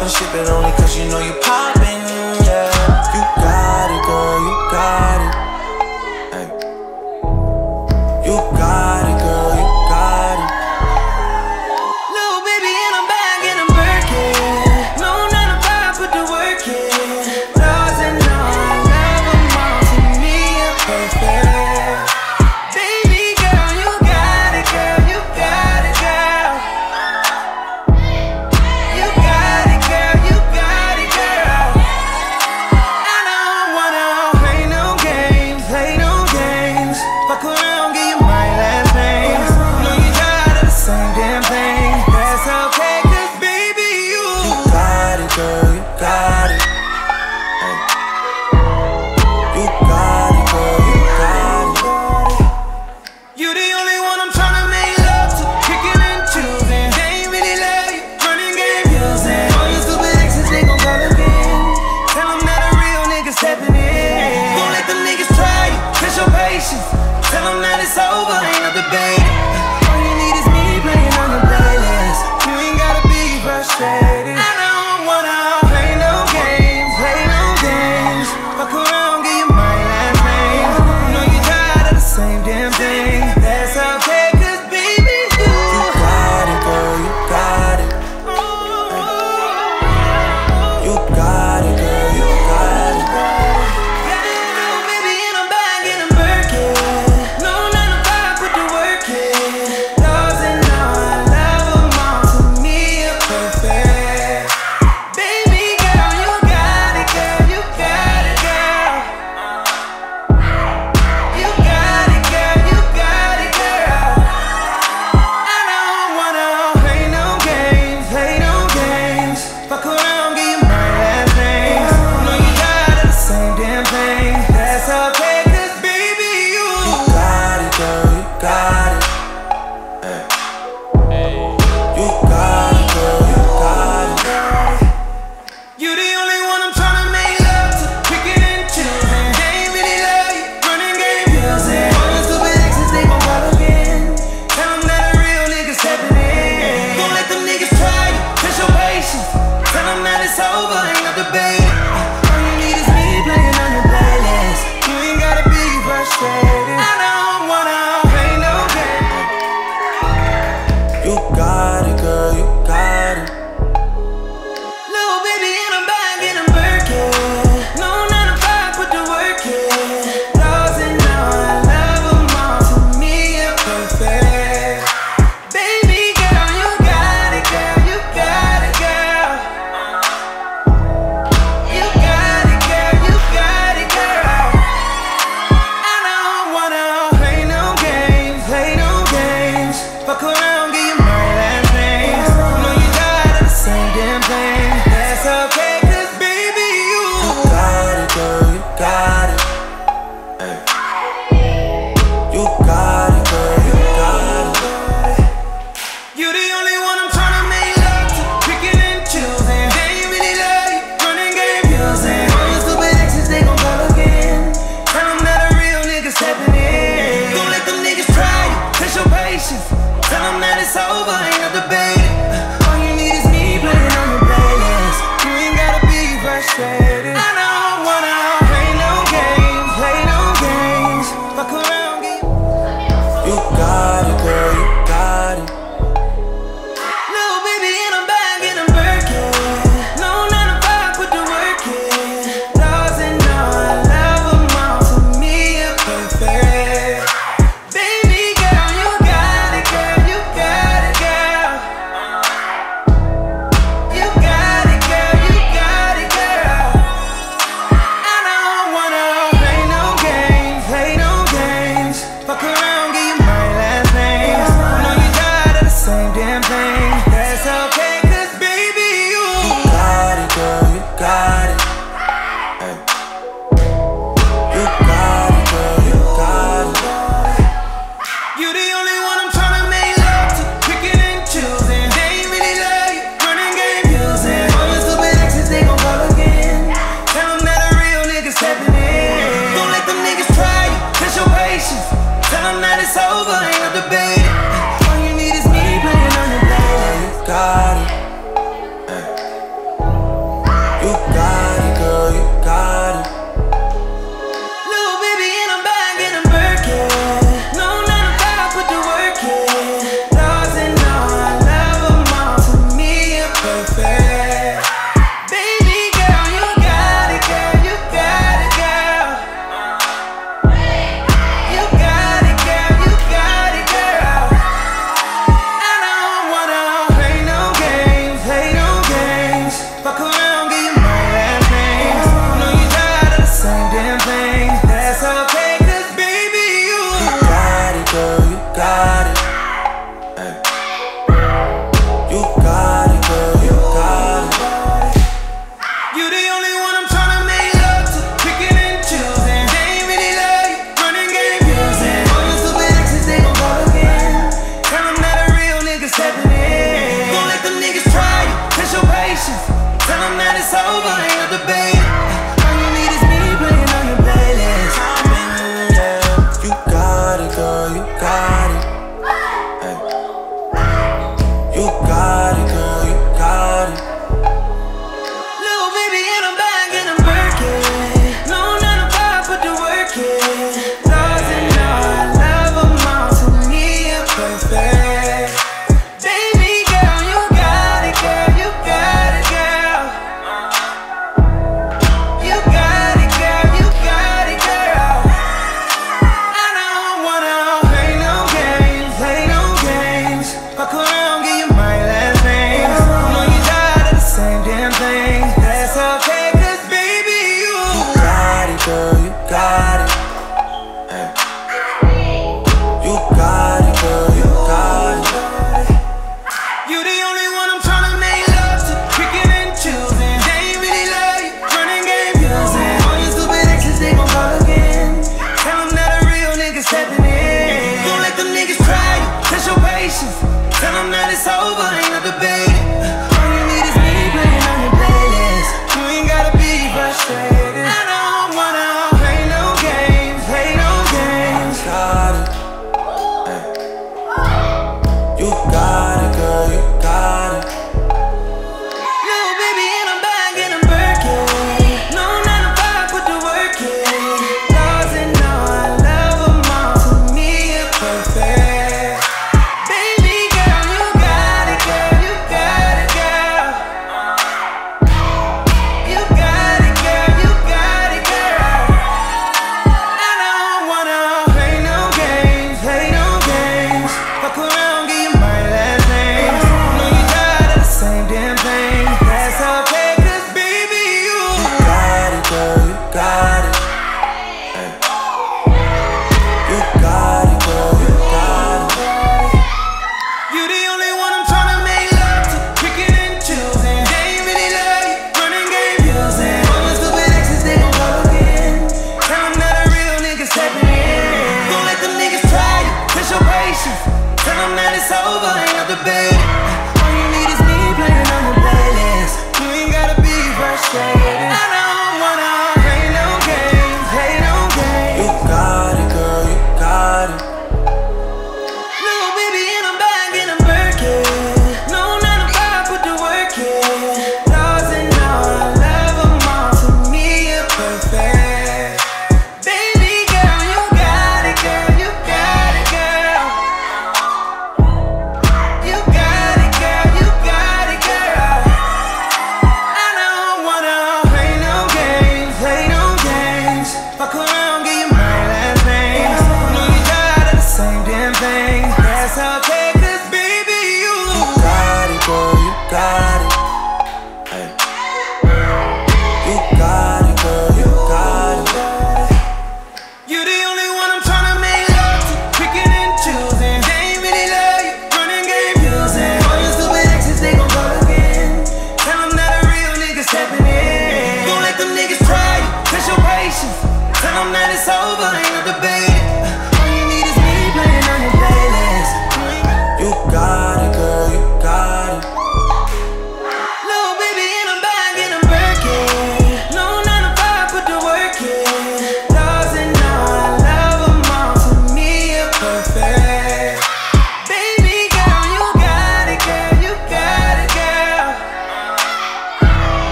and ship it only cause you know you poppin', yeah. You got it, girl, you got it. Hey. You got it, girl, you got it. Little baby in a bag and I'm Birkin. No 9 to 5, put the work in. Doors and all, I love them all. To me, you're perfect. Baby girl, you got it, girl, you got it, girl. You got it, girl, you got it, girl. I don't wanna play no games, play no games. Fuck around, give you my last name. Know you tired of the same damn thing. That's okay, cause baby, you got it, girl, you got it. Hey. You got it, girl, you got it. You the only one I'm tryna make love to, picking and choosing. They ain't really love you, running game using. All your stupid exes, they gon' call again. Tell them that a real nigga stepping in. Don't let them niggas try you, test your patience. Tell them that it's over, ain't no debate. All you need is me playing on your playlist. You ain't gotta be frustrated. I don't wanna play no games, play no games. Fuck around, give you my last name. Know you tired of the same damn thing. That's okay, cause baby, you got it, girl, you got it. You got it, girl, you got it. Little baby in a bag and I'm Birkin. No 9 to 5, put the work in. Doors and all, I love them all. To me, you're perfect. Baby girl, you got it, girl, you got it, girl. You got it, girl, you got it, girl. I don't wanna play no games, play no games. Fuck around, give you my last name. Know you tired of the same damn thing. That's okay, cause baby, you got it, girl, you got it. Hey. You got it, girl, you got it. You the only one I'm tryna make love to, picking and choosing. They ain't really love you, running game using. All your stupid exes, they gon' call again. Tell them that a real nigga stepping in. Don't let them niggas try you, test your patience. Tell them that it's over, ain't no debate. All you need is me playing on your playlist. You ain't gotta be frustrated. I don't wanna play no games. You got it, girl, you got it. Little baby in a bag and I'm Birkin. No 9 to 5, put the work in. Doors and all, I love them all. To me, you're perfect. Baby girl, you got it, girl, you got it, girl. You got it, girl, you got it, girl. I don't wanna play no games, play no games. Fuck around, give you my last name. Know you tired of the same damn thing. That's okay, cause baby, you got it, girl, you got it. Hey. You got it, girl, you got it. You the only one I'm tryna make love to, picking and choosing. They ain't really love you, running game using. All your stupid exes, they gon' call again. Tell them that a real nigga stepping in. Don't let them niggas try you, test your patience. Tell them that it's over, ain't no debate. All you need is me playing on your playlist. You ain't gotta be frustrated. I don't wanna play no games, play no games. Fuck around, give you got it, girl, you got it. Little baby in a bag and I'm Birkin. No 9 to 5, put the work in. Doors and all, I love them all. To me, you're perfect. Baby girl, you got it, girl, you got it, girl. You got it, girl, you got it, girl. I don't wanna play no games, play no games. Fuck around, give you my last name. Know you tired of the same damn thing. That's okay, cause baby, you got it, girl, you got it. Hey. You got it, girl, you got it. You the only one I'm tryna make love to, picking and choosing. They ain't really love you, running game using. All your stupid exes, they gon' call again. Tell them that a real nigga stepping in. Don't let them niggas try you, test your patience. Tell them that it's over, ain't no debate. All you need is me playing on your playlist. You got it. Hey.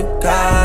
you got